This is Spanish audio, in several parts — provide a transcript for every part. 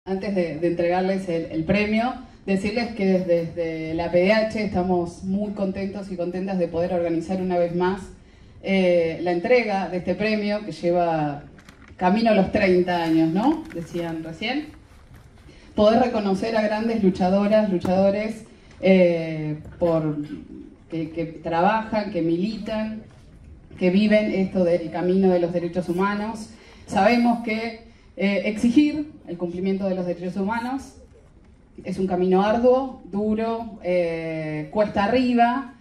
Antes de entregarles el premio, decirles que desde la PDH estamos muy contentos y contentas de poder organizar una vez más la entrega de este premio que lleva camino a los 30 años, ¿no? Decían recién. Poder reconocer a grandes luchadoras, luchadores que trabajan, que militan, que viven esto del camino de los derechos humanos. Sabemos que exigir el cumplimiento de los derechos humanos es un camino arduo, duro, cuesta arriba,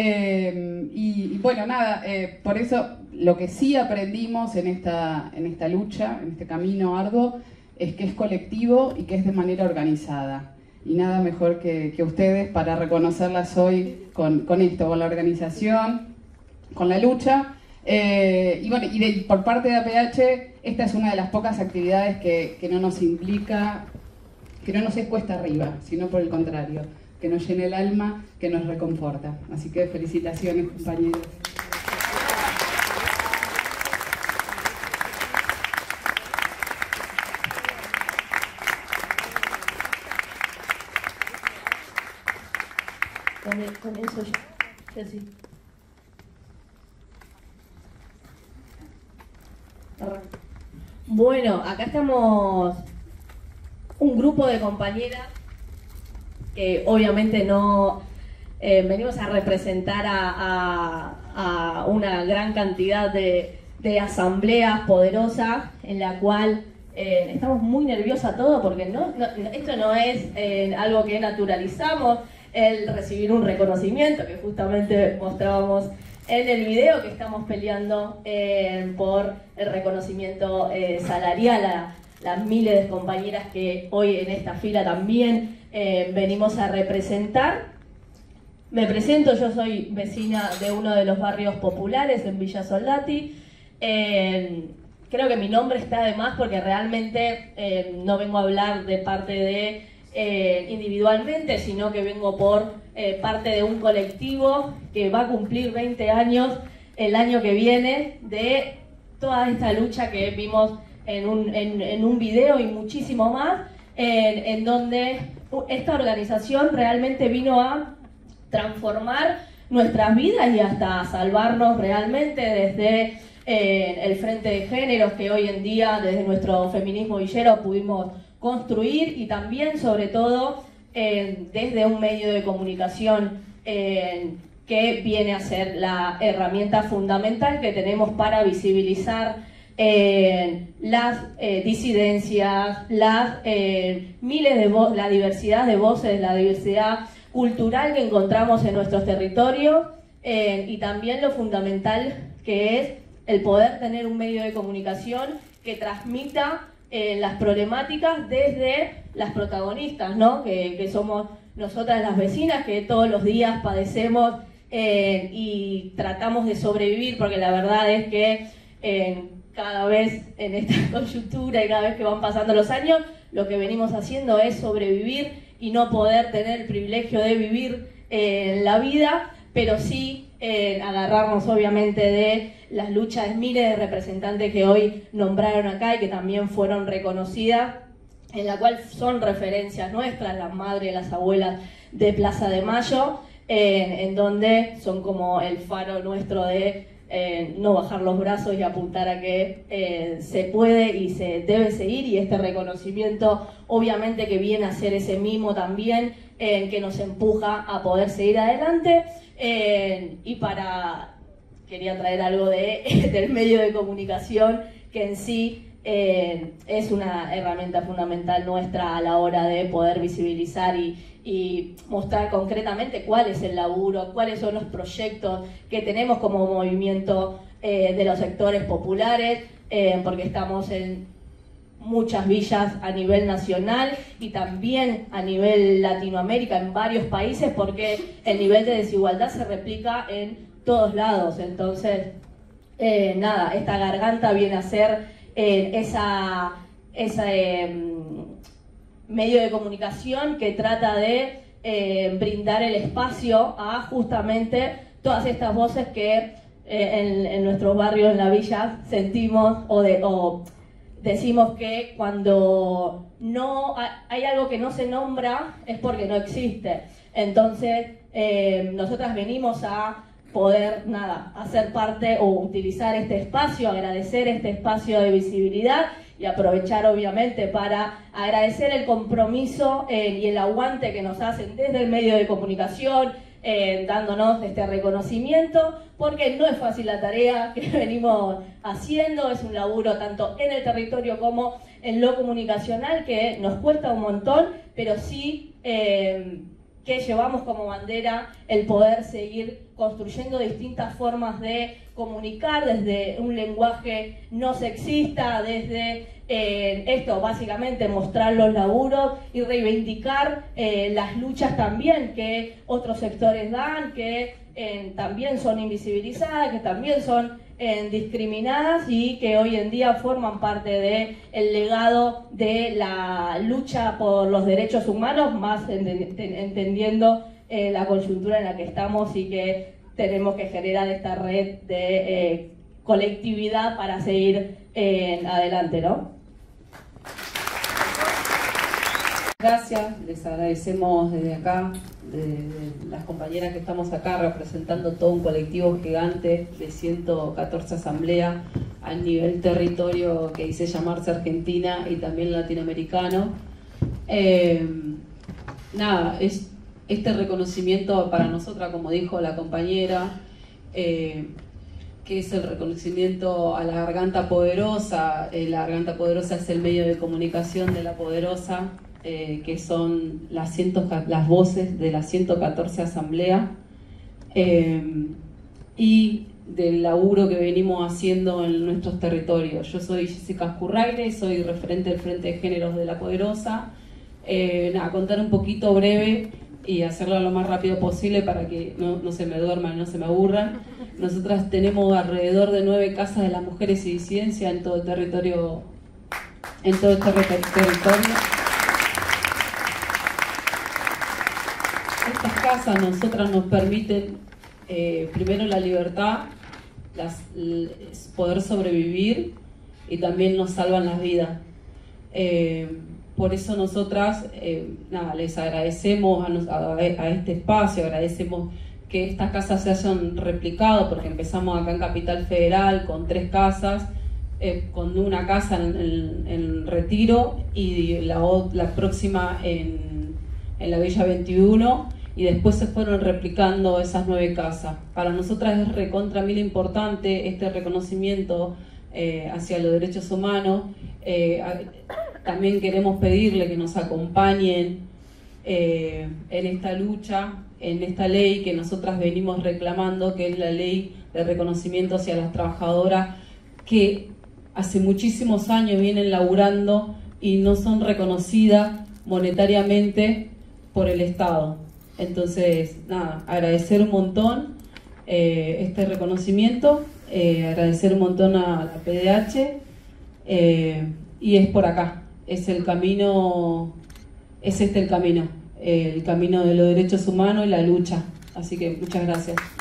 y bueno, nada, por eso lo que sí aprendimos en esta lucha, en este camino arduo, es que es colectivo y que es de manera organizada. Y nada mejor que ustedes para reconocerlas hoy con esto, con la organización, con la lucha. Y bueno, por parte de APH, esta es una de las pocas actividades que no nos implica, que no nos es cuesta arriba, sino por el contrario, que nos llena el alma, que nos reconforta. Así que felicitaciones, compañeros. Comienzo yo, Jessy. Bueno, acá estamos un grupo de compañeras que obviamente no venimos a representar a una gran cantidad de asambleas poderosas en la cual estamos muy nerviosas todos porque esto no es algo que naturalizamos, el recibir un reconocimiento que justamente mostrábamos en el video, que estamos peleando por el reconocimiento salarial a las miles de compañeras que hoy en esta fila también venimos a representar. Me presento, yo soy vecina de uno de los barrios populares en Villa Soldati. Creo que mi nombre está de más porque realmente no vengo a hablar de parte de individualmente, sino que vengo por parte de un colectivo que va a cumplir 20 años el año que viene de toda esta lucha que vimos en un video y muchísimo más, en donde esta organización realmente vino a transformar nuestras vidas y hasta salvarnos realmente desde el frente de géneros que hoy en día desde nuestro feminismo villero pudimos construir, y también sobre todo desde un medio de comunicación que viene a ser la herramienta fundamental que tenemos para visibilizar las disidencias, las miles de la diversidad de voces, la diversidad cultural que encontramos en nuestros territorios, y también lo fundamental que es el poder tener un medio de comunicación que transmita las problemáticas desde las protagonistas, ¿no? Que somos nosotras las vecinas que todos los días padecemos y tratamos de sobrevivir, porque la verdad es que cada vez en esta coyuntura y cada vez que van pasando los años, lo que venimos haciendo es sobrevivir y no poder tener el privilegio de vivir la vida, pero sí agarrarnos obviamente de las luchas de miles de representantes que hoy nombraron acá y que también fueron reconocidas, en la cual son referencias nuestras, las madres, las abuelas de Plaza de Mayo, en donde son como el faro nuestro de no bajar los brazos y apuntar a que se puede y se debe seguir, y este reconocimiento obviamente que viene a ser ese mimo también que nos empuja a poder seguir adelante. Y quería traer algo del medio de comunicación que en sí es una herramienta fundamental nuestra a la hora de poder visibilizar y mostrar concretamente cuál es el laburo, cuáles son los proyectos que tenemos como movimiento de los sectores populares, porque estamos en muchas villas a nivel nacional y también a nivel Latinoamérica, en varios países, porque el nivel de desigualdad se replica en todos lados. Entonces, nada, esta garganta viene a ser ese medio de comunicación que trata de brindar el espacio a justamente todas estas voces que en nuestros barrios, en la villa, sentimos o decimos que cuando no hay algo que no se nombra es porque no existe. Entonces, nosotras venimos a poder, hacer parte o utilizar este espacio, agradecer este espacio de visibilidad y aprovechar obviamente para agradecer el compromiso y el aguante que nos hacen desde el medio de comunicación, dándonos este reconocimiento, porque no es fácil la tarea que venimos haciendo, es un laburo tanto en el territorio como en lo comunicacional que nos cuesta un montón, pero sí que llevamos como bandera el poder seguir construyendo distintas formas de comunicar desde un lenguaje no sexista, desde esto, básicamente mostrar los laburos y reivindicar las luchas también que otros sectores dan, que también son invisibilizadas, que también son discriminadas y que hoy en día forman parte del legado de la lucha por los derechos humanos, más entendiendo la coyuntura en la que estamos y que tenemos que generar esta red de colectividad para seguir adelante, ¿no? Gracias, les agradecemos desde acá, de las compañeras que estamos acá representando todo un colectivo gigante de 114 asambleas a nivel territorio que dice llamarse Argentina y también latinoamericano. Es este reconocimiento para nosotras, como dijo la compañera, que es el reconocimiento a la Garganta Poderosa. La Garganta Poderosa es el medio de comunicación de la Poderosa, que son las voces de las 114 asambleas, y del laburo que venimos haciendo en nuestros territorios. Yo soy Jessica Escurraire, soy referente del Frente de Géneros de la Poderosa. Contar un poquito breve y hacerlo lo más rápido posible para que no se me duerman, no se me aburran. Nosotras tenemos alrededor de 9 casas de las mujeres y disidencia en todo el territorio. Estas casas nosotras nos permiten primero la libertad, poder sobrevivir, y también nos salvan las vidas. Por eso nosotras les agradecemos a este espacio, agradecemos que estas casas se hayan replicado, porque empezamos acá en Capital Federal con 3 casas, con una casa en Retiro y la próxima en la Villa 21, y después se fueron replicando esas 9 casas. Para nosotras es recontra mil importante este reconocimiento hacia los derechos humanos. También queremos pedirle que nos acompañen en esta lucha, en esta ley que nosotras venimos reclamando, que es la ley de reconocimiento hacia las trabajadoras que hace muchísimos años vienen laburando y no son reconocidas monetariamente por el Estado. Entonces, agradecer un montón este reconocimiento, agradecer un montón a la PDH, y es por acá, es el camino, el camino de los derechos humanos y la lucha. Así que muchas gracias.